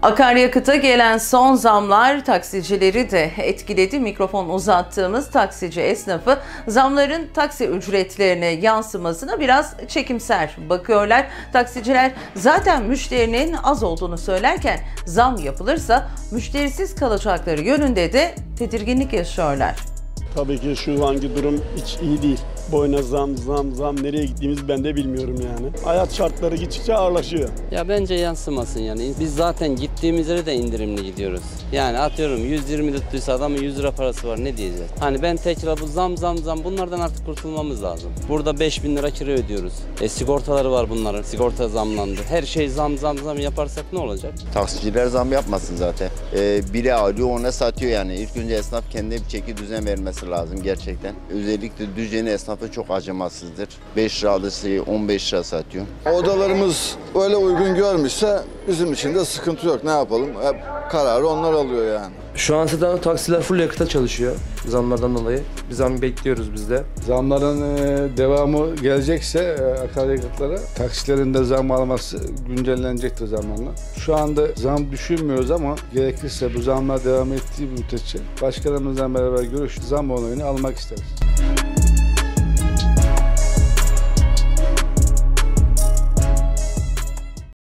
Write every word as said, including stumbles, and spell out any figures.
Akaryakıta gelen son zamlar taksicileri de etkiledi. Mikrofon uzattığımız taksici esnafı zamların taksi ücretlerine yansımasına biraz çekimser bakıyorlar. Taksiciler zaten müşterinin az olduğunu söylerken zam yapılırsa müşterisiz kalacakları yönünde de tedirginlik yaşıyorlar. Tabii ki şu anki durum hiç iyi değil. Boyuna zam zam zam nereye gittiğimizi ben de bilmiyorum yani. Hayat şartları gittikçe ağırlaşıyor. Ya bence yansımasın yani. Biz zaten gittiğimiz yere de indirimli gidiyoruz. Yani atıyorum yüz yirmi tuttuysa adamın yüz lira parası var, ne diyeceğiz? Hani ben tekrar bu zam zam zam bunlardan artık kurtulmamız lazım. Burada beş bin lira kira ödüyoruz. E sigortaları var bunların. Sigorta zamlandı. Her şey zam zam zam yaparsak ne olacak? Taksiciler zam yapmasın zaten. Ee, biri alıyor ona satıyor yani. İlk önce esnaf kendine bir çeki düzen vermesi lazım gerçekten. Özellikle Düzce'nin esnafı çok acımasızdır. beş lira alırsa on beş lira satıyor. Odalarımız öyle uygun görmüşse bizim için de sıkıntı yok. Ne yapalım? Hep kararı onlar alıyor yani. Şu an zaten taksiler full yakıta çalışıyor zamlardan dolayı. Bir zam bekliyoruz biz de. Zamların devamı gelecekse akaryakıtlara taksilerin de zam alması güncellenecektir zamanla. Şu anda zam düşünmüyoruz ama gerekirse bu zamlar devam ettiği müddetçe başkanımızla beraber görüşüp zam onayını almak isteriz.